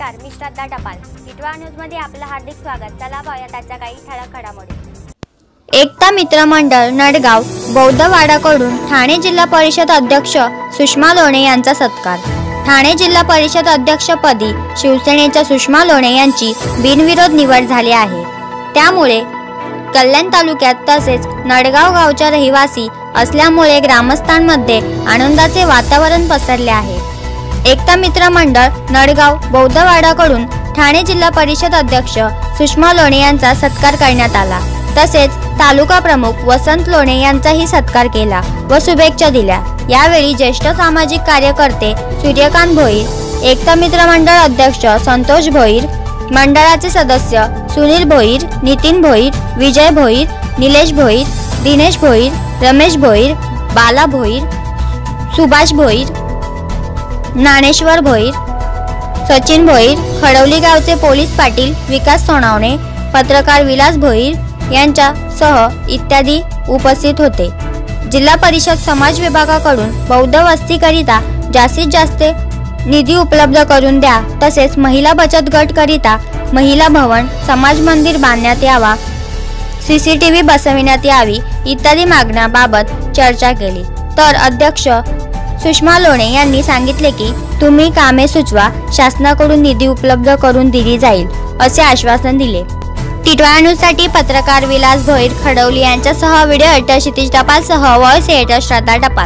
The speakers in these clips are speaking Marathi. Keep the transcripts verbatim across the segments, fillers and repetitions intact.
नमस्कार, मी श्रद्धा टपाल. टिटवाळा न्यूज मध्ये आपलं हार्दिक स्वागत. चला पाहूया आजच्या काही ठळक घडामोडी. एकता मित्र मंडळ नडगाव बौद्धवाडाकडून ठाणे जिल्हा परिषद अध्यक्ष सुषमा लोणे यांचा सत्कार. ठाणे जिल्हा परिषद अध्यक्षपदी शिवसेनेच्या सुषमा लोणे यांची बिनविरोध निवड झाली आहे. त्यामुळे कल्याण तालुक्यात तसेच नडगाव गावच्या रहिवासी असल्यामुळे ग्रामस्थांमध्ये आनंदाचे वातावरण पसरले आहे. एकता मित्र मंडळ नडगाव बौद्धवाडाकडून ठाणे जिल्हा परिषद अध्यक्ष सुषमा लोणे यांचा सत्कार करण्यात आला. तसेच तालुका प्रमुख वसंत लोणे यांचाही सत्कार केला व शुभेच्छा दिल्या. यावेळी ज्येष्ठ सामाजिक कार्यकर्ते सूर्यकांत भोईर, एकता मित्र मंडळ अध्यक्ष संतोष भोईर, मंडळाचे सदस्य सुनील भोईर, नितीन भोईर, विजय भोईर, निलेश भोईर, दिनेश भोईर, रमेश भोईर, बाला भोईर, सुभाष भोईर, ज्ञानेश्वर भोईर, सचिन भोईर, खडवली गावचे पोलीस पाटील विकास सोनावणे, पत्रकार विलास भोईर यांच्यासह इत्यादी उपस्थित होते. जिल्हा परिषद समाज विभागाकडून बौद्ध वस्तीकरिता जास्तीत जास्त निधी उपलब्ध करून द्या, तसेच महिला बचत गट करिता महिला भवन, समाज मंदिर बांधण्यात यावा, सीसीटीव्ही बसविण्यात यावी इत्यादी मागण्याबाबत चर्चा केली. तर अध्यक्ष सुषमा लोणे यांनी सांगितले की तुम्ही कामे सुचवा, शासनाकडून निधी उपलब्ध करून दिली जाईल असे आश्वासन दिले. टिटवाळा न्यूज साठी पत्रकार विलास भोईर खडवली यांच्यासह व्हिडिओ एडिटर क्षितिज टपाल सह व्हॉइस एडिटर श्रद्धा टपाल.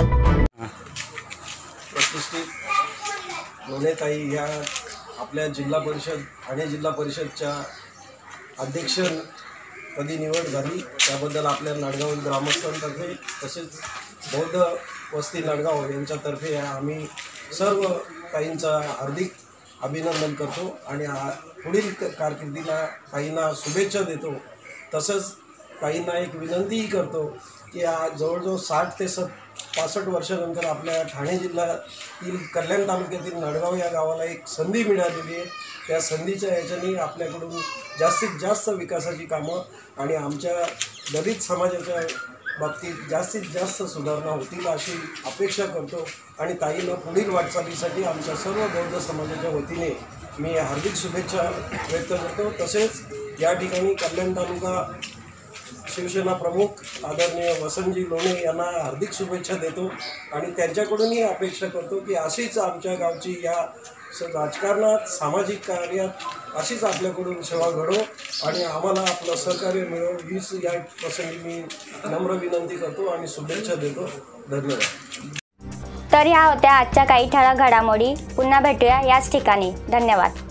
लोणेताई या आपल्या जिल्हा परिषद ठाणे जिल्हा परिषदच्या अध्यक्षपदी निवड झाली, त्याबद्दल आपल्या नडगाव ग्रामस्थांतर्फे तसेच बौद्ध वस्ती नडगाव यांच्यातर्फे आम्ही सर्व ताईंचा हार्दिक अभिनंदन करतो आणि पुढील कारकिर्दीला ताईंना शुभेच्छा देतो. तसंच ताईंना एक विनंतीही करतो की आज जवळजवळ साठ ते सत पासष्ट वर्षानंतर आपल्या ठाणे जिल्ह्यातील कल्याण तालुक्यातील नडगाव या गावाला एक संधी मिळालेली आहे. त्या संधीच्या याच्याने आपल्याकडून जास्तीत जास्त विकासाची कामं आणि आमच्या दलित समाजाच्या बाबतीत जास्तीत जास्त सुधारणा होतील अशी अपेक्षा करतो आणि ताईंना पुढील वाटचालीसाठी आमच्या सर्व बौद्ध समाजाच्या वतीने मी हार्दिक शुभेच्छा व्यक्त करतो. तसेच या ठिकाणी कल्याण तालुका शिवसेना प्रमुख आदरणीय वसंतजी लोणे यांना हार्दिक शुभेच्छा देतो आणि त्यांच्याकडूनही अपेक्षा करतो की अशीच आमच्या गावची या राजकारणात सामाजिक कार्यात अशीच आपल्याकडून सेवा घडो आणि आम्हाला आपलं सहकार्य मिळो हीच या प्रसंगी मी नम्र विनंती करतो आणि शुभेच्छा देतो. धन्यवाद. तर ह्या होत्या आजच्या काही ठळक घडामोडी. पुन्हा भेटूया याच ठिकाणी. धन्यवाद.